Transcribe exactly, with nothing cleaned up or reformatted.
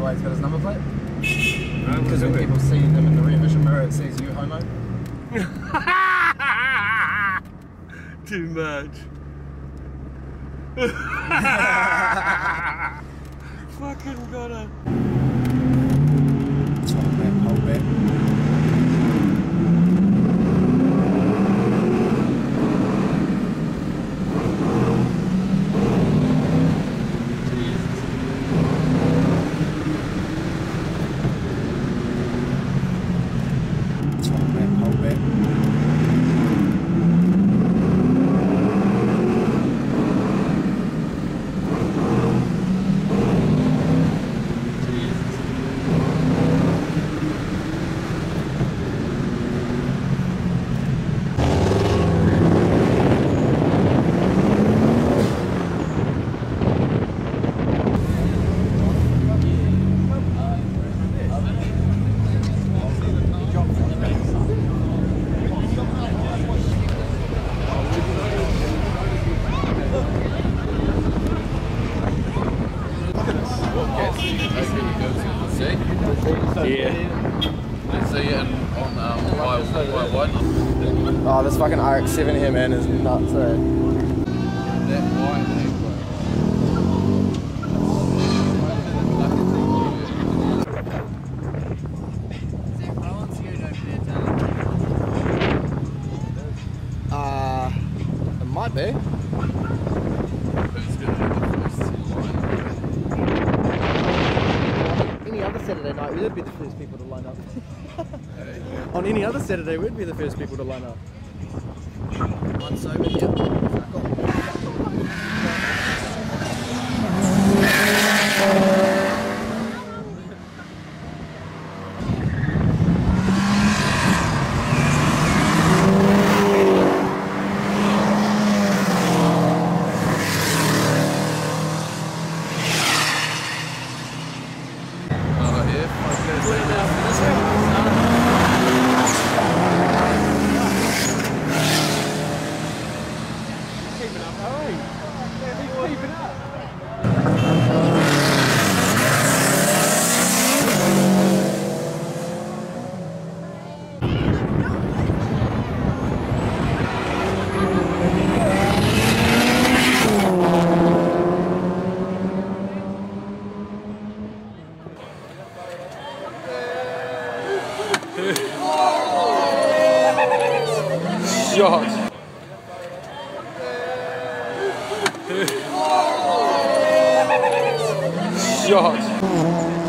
why he's got his number plate? Because No, when people see them in the rear vision mirror, it says you homo. Too much. Fucking gotta. Hold back, hold back. Hold back, hold back. Yeah. Oh, this fucking R X seven here, man, is nuts, eh? Uh, it might be. Any other Saturday night, we'd be the first people to line up. On any other Saturday, we'd be the first people to line up. One sober, yeah. Shot. Shot.